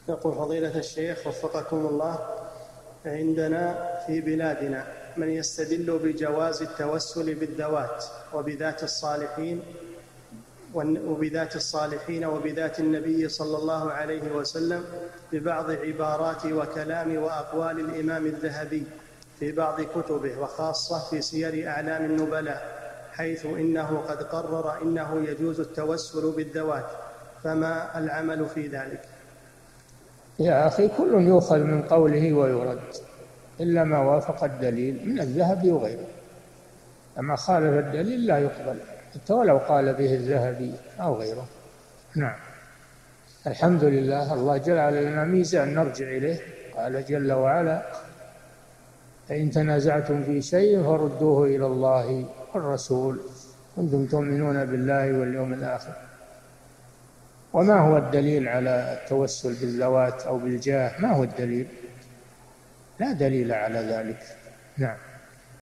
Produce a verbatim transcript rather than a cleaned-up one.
يقول فضيلة الشيخ وفقكم الله، عندنا في بلادنا من يستدل بجواز التوسل بالذوات وبذات الصالحين وبذات الصالحين وبذات النبي صلى الله عليه وسلم ببعض عبارات وكلام وأقوال الإمام الذهبي في بعض كتبه، وخاصة في سير أعلام النبلاء، حيث إنه قد قرر إنه يجوز التوسل بالذوات، فما العمل في ذلك؟ يا أخي، كل يؤخذ من قوله ويرد إلا ما وافق الدليل من الذهبي وغيره، أما خالف الدليل لا يقبل حتى ولو قال به الذهبي أو غيره. نعم. الحمد لله، الله جعل لنا ميزان نرجع إليه، قال جل وعلا: فإن تنازعتم في شيء فردوه إلى الله والرسول كنتم تؤمنون بالله واليوم الآخر. وما هو الدليل على التوسل بالذوات أو بالجاه؟ ما هو الدليل؟ لا دليل على ذلك. نعم.